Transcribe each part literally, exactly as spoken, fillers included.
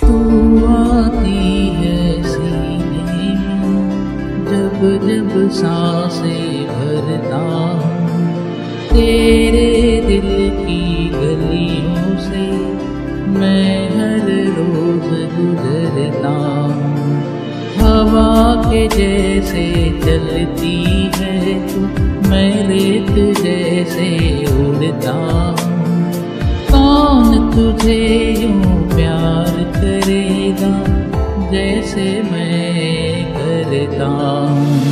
तू आती है सीने में जब जब सांसें भरता हूँ, तेरे दिल की गलियों से मैं हर रोज गुजरता हूँ। हवा के जैसे चलती है तू, मैं रेत जैसे उड़ता हूँ। कौन तुझे यूं प्यार करेगा जैसे मैं करता हूँ।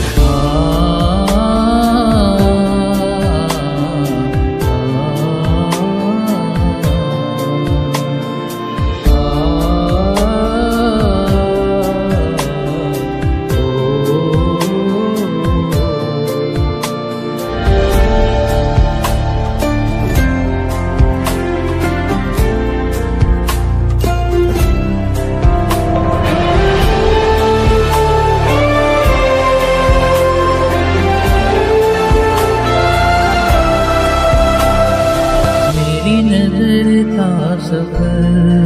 नजर का सफर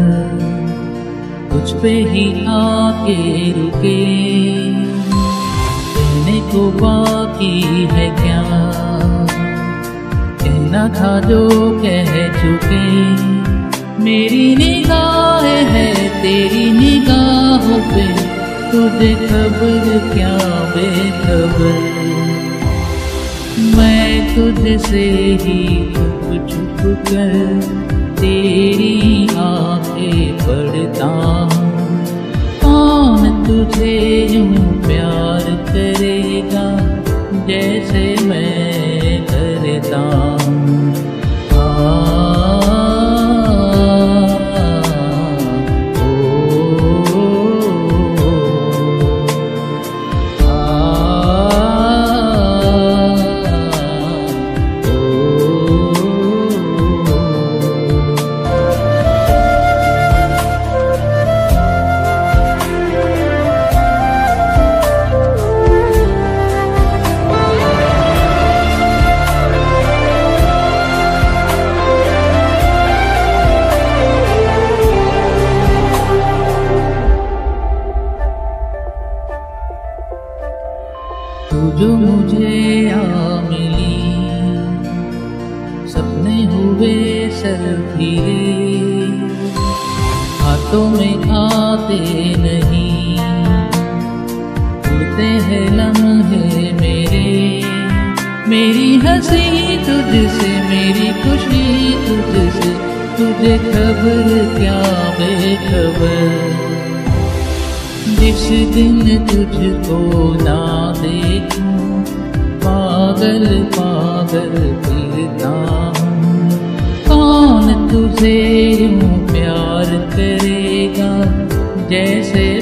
कुछ पे ही आके रुके, कहने को बाकी है क्या, कहना था जो कह चुके। मेरी निगाह है तेरी निगाहों पे, तुझे खबर क्या बेखबर। मैं तुझसे ही छुप छुप कर तेरी आंखें पढ़ता हूँ। कौन तुझे यूं प्यार करेगा जैसे मैं करता हूँ। तू जो मुझे आ मिली, सपने हुए सर फिरे, हाथों में आते नहीं, उड़ते हैं लम्हे मेरे। मेरी हंसी तुझसे मेरी खुशी तुझसे, तुझे खबर क्या बेखबर। जिस दिन तुझको ना देखूं पागल पागल फिरता हूँ। कौन तुझे यूं प्यार करेगा जैसे